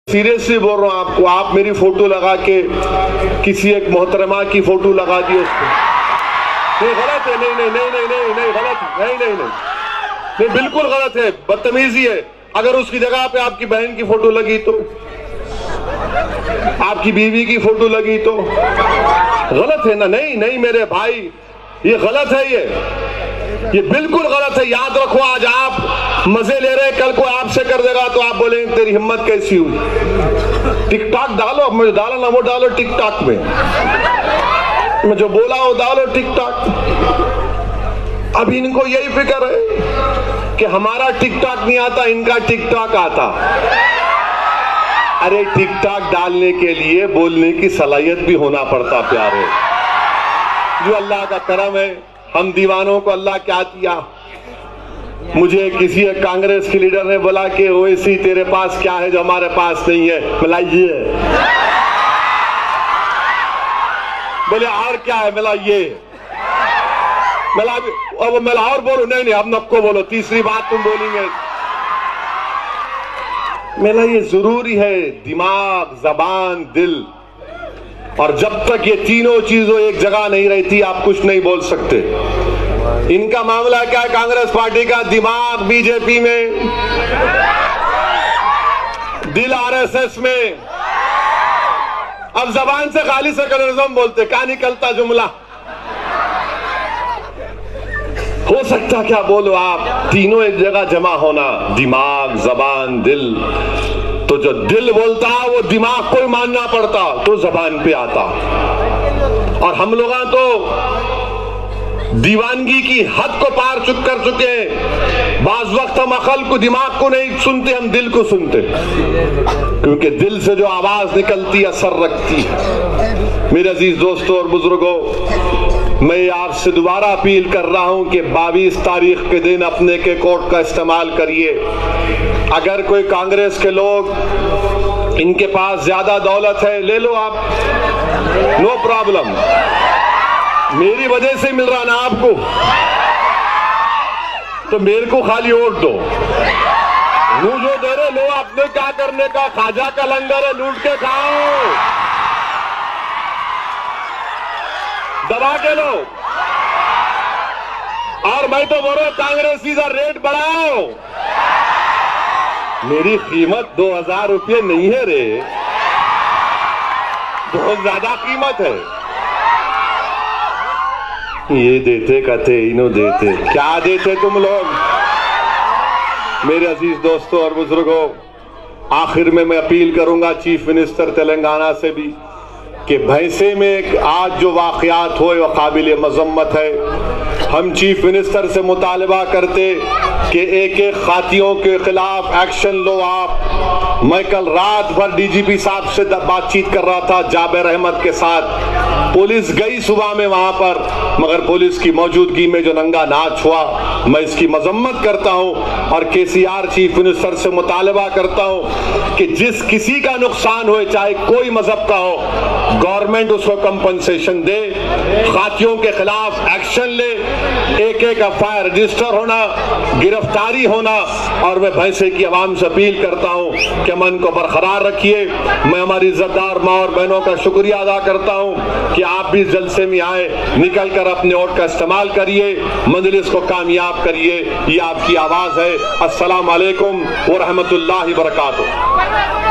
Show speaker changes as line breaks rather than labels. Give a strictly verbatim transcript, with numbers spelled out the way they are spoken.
Seriously बोल रहा हूँ आपको, आप मेरी फोटो लगा के किसी एक मोहतरमा की फोटो लगा दी उसको, नहीं गलत है, नहीं नहीं नहीं नहीं नहीं नहीं गलत नहीं नहीं नहीं नहीं बिल्कुल गलत है, बदतमीजी है। अगर उसकी जगह पे आपकी बहन की फोटो लगी तो, आपकी बीवी की फोटो लगी तो गलत है ना? नहीं नहीं मेरे भाई, ये गलत है, ये ये बिल्कुल गलत है। याद रखो, आज आप मजे ले रहे, कल को आपसे कर देगा तो आप बोलेंगे तेरी हिम्मत कैसी हुई। टिकटॉक डालो, मुझे डालो ना, वो डालो टिकटॉक में, मैं जो बोला वो डालो टिकटॉक। अब इनको यही फिक्र है कि हमारा टिकटॉक नहीं आता, इनका टिकटॉक आता। अरे टिकटॉक डालने के लिए बोलने की सलाहियत भी होना पड़ता प्यारे। जो अल्लाह का करम है, हम दीवानों को अल्लाह क्या दिया। मुझे किसी एक कांग्रेस के लीडर ने बोला कि ओवैसी तेरे पास क्या है जो हमारे पास नहीं है? बोला ये। बोले और क्या है? बोला ये। बोला अब मैं और बोलू? नहीं नहीं अब नक्को बोलो, तीसरी बात तुम बोलेंगे। मेरा ये जरूरी है, दिमाग, जबान, दिल, और जब तक ये तीनों चीजों एक जगह नहीं रहती आप कुछ नहीं बोल सकते। इनका मामला क्या है? कांग्रेस पार्टी का दिमाग बीजेपी में, दिल आरएसएस में, अब जबान से खाली सेकुलरिज्म बोलते, क्या निकलता जुमला? हो सकता क्या बोलो आप? तीनों एक जगह जमा होना, दिमाग, जबान, दिल। तो जो दिल बोलता वो दिमाग को ही मानना पड़ता तो जबान पे आता। और हम लोग तो दीवानगी की हद को पार चुक कर चुके हैं। बाज वक्त हम अकल को, दिमाग को नहीं सुनते, हम दिल को सुनते, क्योंकि दिल से जो आवाज निकलती असर रखती है। मेरे अजीज दोस्तों और बुजुर्गों, मैं आपसे दोबारा अपील कर रहा हूं कि बाईस तारीख के दिन अपने के कोर्ट का इस्तेमाल करिए। अगर कोई कांग्रेस के लोग, इनके पास ज्यादा दौलत है, ले लो आप, नो प्रॉब्लम, मेरी वजह से मिल रहा ना आपको, तो मेरे को खाली वोट दो। मुंह जो दे रहे लो, अपने क्या करने का, खाजा का लंगर है, लूट के खाओ, दबा के लो। और मैं तो बोल रहा हूं कांग्रेसी का रेट बढ़ाओ। मेरी कीमत दो हजार रुपये नहीं है रे, बहुत ज्यादा कीमत है। ये देते कहते, इन्हों देते, क्या देते तुम लोग? मेरे अजीज दोस्तों और बुजुर्गों, आखिर में मैं अपील करूंगा चीफ मिनिस्टर तेलंगाना से भी कि भैंसे में आज जो वाकयात हुए वह काबिल मजम्मत है। हम चीफ मिनिस्टर से मुतालबा करते कि एक एक खातियों के खिलाफ एक्शन लो आप। मैं कल रात भर डीजीपी साहब से बातचीत कर रहा था, जाबिर अहमद के साथ। पुलिस गई सुबह में वहां पर, मगर पुलिस की मौजूदगी में जो नंगा नाच हुआ, मैं इसकी मजम्मत करता हूं और केसीआर चीफ मिनिस्टर से मुतालबा करता हूं कि जिस किसी का नुकसान हुए, चाहे कोई मजहब का हो, गवर्नमेंट उसको कंपनसेशन दे, खातियों के खिलाफ एक्शन ले, एक एक एफ आई आर रजिस्टर होना, गिरफ्तारी होना। और मैं भैंसे की आवाम से अपील करता हूं कि मन को बरकरार रखिए। मैं हमारी इज्जतदार माँ और बहनों का शुक्रिया अदा करता हूं कि आप भी जलसे में आए, निकल कर अपने वोट का इस्तेमाल करिए, मजलिस को कामयाब करिए। ये आपकी आवाज है। अस्सलाम वालेकुम व रहमतुल्लाहि व बरकातुहू।